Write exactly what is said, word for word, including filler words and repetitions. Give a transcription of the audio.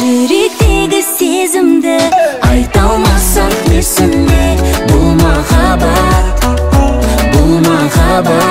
жүректегі сезімді айта алмасақ несіне? Бұл махаббат, бұл махаббат.